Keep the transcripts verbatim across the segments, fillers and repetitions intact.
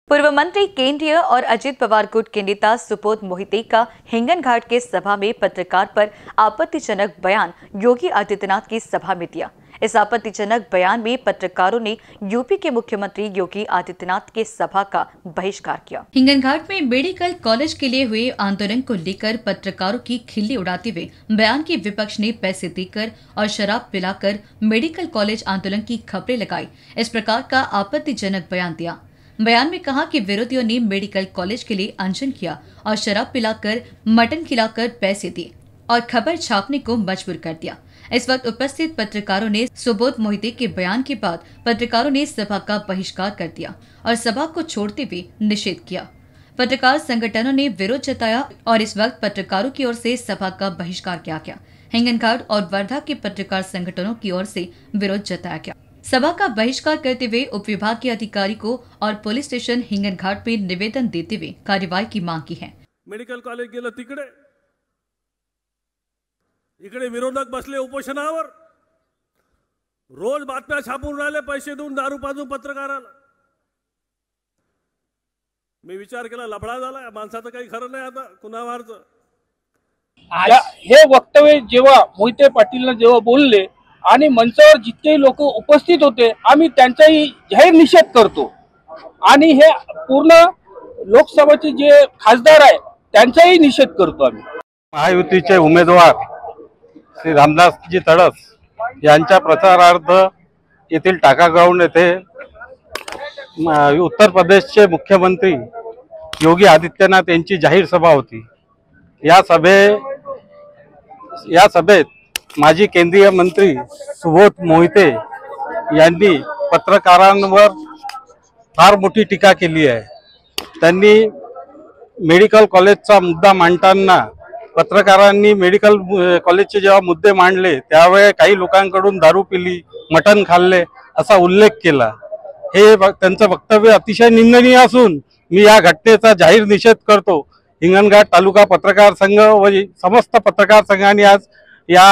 पूर्व मंत्री केंद्रीय और अजित पवार गुट के नेता सुबोध मोहिते का हिंगन घाट के सभा में पत्रकार पर आपत्तिजनक बयान योगी आदित्यनाथ की सभा में दिया। इस आपत्तिजनक बयान में पत्रकारों ने यूपी के मुख्यमंत्री योगी आदित्यनाथ के सभा का बहिष्कार किया। हिंगन घाट में मेडिकल कॉलेज के लिए हुए आंदोलन को लेकर पत्रकारों की खिल्ली उड़ाते हुए बयान के विपक्ष ने पैसे देकर और शराब पिलाकर मेडिकल कॉलेज आंदोलन की खबरें लगाई। इस प्रकार का आपत्तिजनक बयान दिया। बयान में कहा कि विरोधियों ने मेडिकल कॉलेज के लिए अनशन किया और शराब पिलाकर मटन खिलाकर पैसे दिए और खबर छापने को मजबूर कर दिया। इस वक्त उपस्थित पत्रकारों ने सुबोध मोहिते के बयान के बाद पत्रकारों ने सभा का बहिष्कार कर दिया और सभा को छोड़ते हुए निषेध किया। पत्रकार संगठनों ने विरोध जताया और इस वक्त पत्रकारों की ओर से सभा का बहिष्कार किया गया। हिंगन घाट और वर्धा के पत्रकार संगठनों की ओर से विरोध जताया गया। सभा का बहिष्कार करते हुए उप विभाग के अधिकारी को और पुलिस स्टेशन हिंगन घाट पे निवेदन देते हुए कार्यवाही की मांग की है। मेडिकल कॉलेज गेलं तिकडे, इकडे विरोधक बसले उपोषणावर, रोज बातम्या छापून राहिले पैसे देऊन दारू पाजून पत्रकाराला। मी विचार केला लफडा झाला या माणसाचं काही खरं नाही आता कुणावरचं। हे वक्तव्य जेव्हा मोहिते पाटील जेव्हा बोलले आणि मंचावर जितके लोक उपस्थित होते आम्ही त्यांचाही जाहीर निषेध करतो आणि हे पूर्ण लोकसभेचे जे खासदार आहे त्यांचाही निषेध करतो। आम्ही महायुतीचे उमेदवार श्री रामदासजी तडस यांच्या प्रचारार्थ येथील टाका ग्राउंड येथे उत्तर प्रदेशचे मुख्यमंत्री योगी आदित्यनाथ यांची जाहीर सभा होती। या सभे या सभेत माजी केंद्रीय मंत्री सुबोध मोहिते यांनी पत्रकारांवर फार मोठी टीका केली आहे। त्यांनी मेडिकल कॉलेजचा मुद्दा मांडताना पत्रकारांनी मेडिकल कॉलेजचे जेव्हा मुद्दे मांडले त्यावेळी काही लोकांकडून दारू पिली, मटण खाल्ले असा उल्लेख केला। हे त्यांचं वक्तव्य अतिशय निंदनीय असून मी या घटनेचा जाहीर निषेध करतो। हिंगणघाट तालुका पत्रकार संघ व समस्त पत्रकार संघाने आज या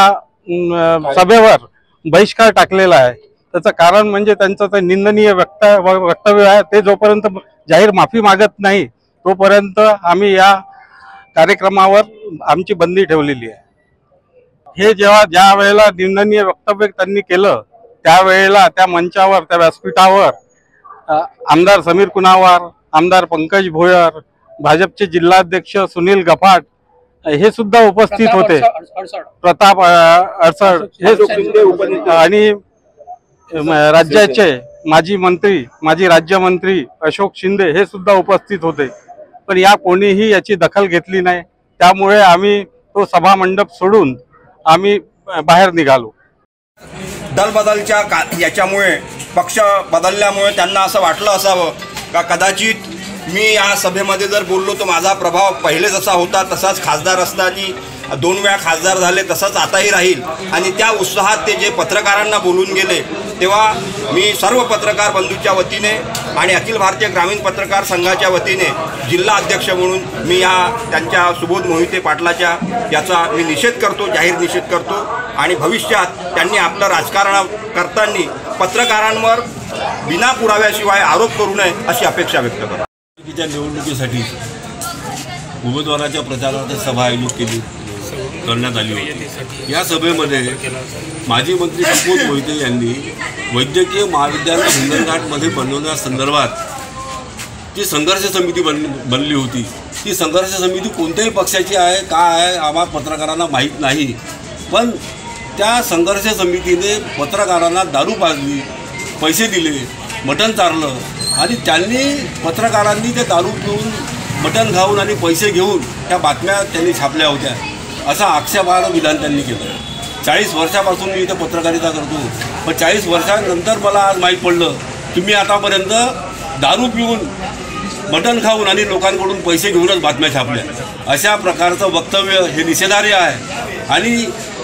सभेवर बहिष्कार टाकलेला आहे। त्याचं कारण म्हणजे त्यांचं ते निंदनीय वक्तव्य आहे। ते जोपर्यंत जाहीर माफी मागत नाही तोपर्यंत आम्ही या कार्यक्रमावर आमची बंदी ठेवलेली आहे। हे जेव्हा ज्या वेळेला निंदनीय वक्तव्य त्यांनी केलं त्यावेळेला त्या मंचावर त्या व्यासपीठावर आमदार समीर कुनावार, आमदार पंकज भोयर, भाजपचे जिल्हाध्यक्ष सुनील गफाट हे सुद्धा उपस्थित होते। प्रताप अडसड हे आणि राज्याचे माजी मंत्री माजी राज्यमंत्री अशोक शिंदे हे सुद्धा उपस्थित होते, पण या कोणीही याची दखल घेतली नाही। त्यामुळे आम्ही तो सभा मंडप सोडून आम्ही बाहेर निघालो। दल बदलच्या याच्यामुळे पक्ष बदलल्यामुळे त्यांना असं वाटलं असावं का कदाचित मी या सभेमध्ये जर बोललो तर माझा प्रभाव पहिले जसा होता तसाच खासदार असताना दोन वेळा खासदार झाले तसाच आताही राहील आणि त्या उत्साहात ते जे पत्रकारांना बोलून गेले तेव्हा मी सर्व पत्रकार बंधूंच्या वतीने आणि अखिल भारतीय ग्रामीण पत्रकार संघाच्या वतीने जिल्हा अध्यक्ष म्हणून मी या त्यांच्या सुबोध मोहिते पाटलाच्या याचा मी निषेध करतो, जाहीर निषेध करतो आणि भविष्यात त्यांनी आपलं राजकारण करताना पत्रकारांवर बिना पुराव्याशिवाय आरोप करू नये अशी अपेक्षा व्यक्त करतो। निवडणुकीसाठी उमेदवाराच्या प्रचारार्थ सभा आयोजित केली करण्यात आली होती। या सभेमध्ये माजी मंत्री सुबोध मोहिते यांनी वैद्यकीय महाविद्यालय हिंगणघाटमध्ये बनवण्यासंदर्भात जी संघर्ष समिती बन बनली होती ती संघर्ष समिती कोणत्याही पक्षाची आहे काय आहे आम्हाला पत्रकारांना माहीत नाही, पण त्या संघर्ष समितीने पत्रकारांना दारू पाजली, पैसे दिले, मटण चारलं आणि त्यांनी पत्रकारांनी ते दारू पिऊन मटण खाऊन आणि पैसे घेऊन त्या बातम्या त्यांनी छापल्या होत्या असा आक्षेपार्ह विधान त्यांनी केलं। चाळीस वर्षापासून मी इथे पत्रकारिता करतो, पण चाळीस वर्षांनंतर मला आज माहीत पडलं तुम्ही आतापर्यंत दारू पिऊन मटण खाऊन आणि लोकांकडून पैसे घेऊनच बातम्या छापल्या। अशा प्रकारचं वक्तव्य हे निषेधार्ह आहे आणि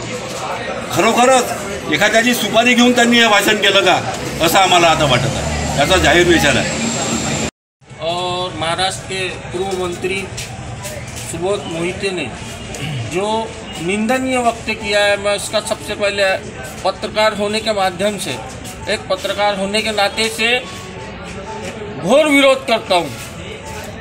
खरोखरच एखाद्याची सुपारी घेऊन त्यांनी हे भाषण केलं का असं आम्हाला आता वाटत आहे। ऐसा जाहिर निशान है। और महाराष्ट्र के पूर्व मंत्री सुबोध मोहिते ने जो निंदनीय वक्तव्य किया है, मैं उसका सबसे पहले पत्रकार होने के माध्यम से एक पत्रकार होने के नाते से घोर विरोध करता हूँ।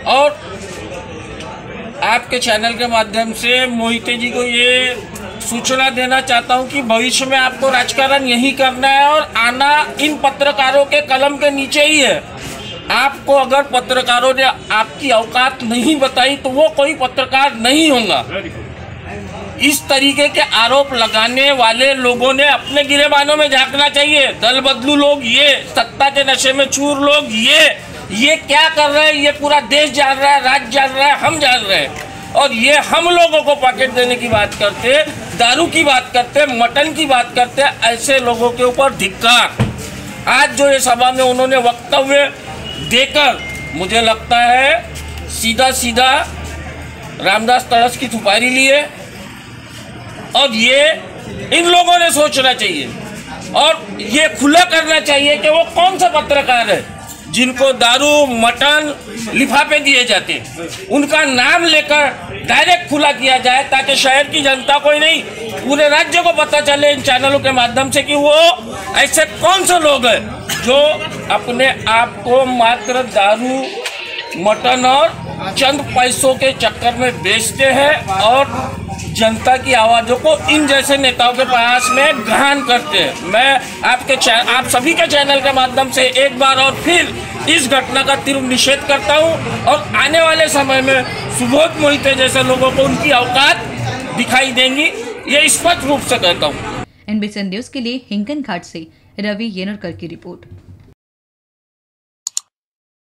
और आपके चैनल के माध्यम से मोहिते जी को ये सूचना देना चाहता हूं कि भविष्य में आपको राजकारण यही करना है और आना इन पत्रकारों के कलम के नीचे ही है। आपको अगर पत्रकारों ने आपकी औकात नहीं बताई तो वो कोई पत्रकार नहीं होगा। इस तरीके के आरोप लगाने वाले लोगों ने अपने गिरेबानों में झांकना चाहिए। दल बदलू लोग ये, सत्ता के नशे में चूर लोग ये ये क्या कर रहे हैं, ये पूरा देश जान रहा है, राज्य जान रहा है, हम जान रहे हैं। और ये हम लोगों को पॉकेट देने की बात करते, दारू की बात करते, मटन की बात करते, ऐसे लोगों के ऊपर धिक्कार। आज जो ये सभा में उन्होंने वक्तव्य देकर मुझे लगता है सीधा सीधा रामदास तड़स की थुपारी लिए। और ये इन लोगों ने सोचना चाहिए और ये खुला करना चाहिए कि वो कौन सा पत्रकार है जिनको दारू मटन लिफाफे दिए जाते, उनका नाम लेकर डायरेक्ट खुला किया जाए ताकि शहर की जनता को ही नहीं पूरे राज्य को पता चले इन चैनलों के माध्यम से कि वो ऐसे कौन से लोग हैं जो अपने आप को मात्र दारू मटन और चंद पैसों के चक्कर में बेचते हैं और जनता की आवाज़ों को इन जैसे नेताओं के पास में गहन करते हैं। मैं आपके आप सभी के चैनल के माध्यम से एक बार और फिर इस घटना का तीव्र निषेध करता हूं और आने वाले समय में सुबोध मोहिते जैसे लोगों को उनकी औकात दिखाई देंगी, ये स्पष्ट रूप से कहता हूँ। एनबीसी न्यूज के लिए हिंगन घाट से रवि येनरकर की रिपोर्ट।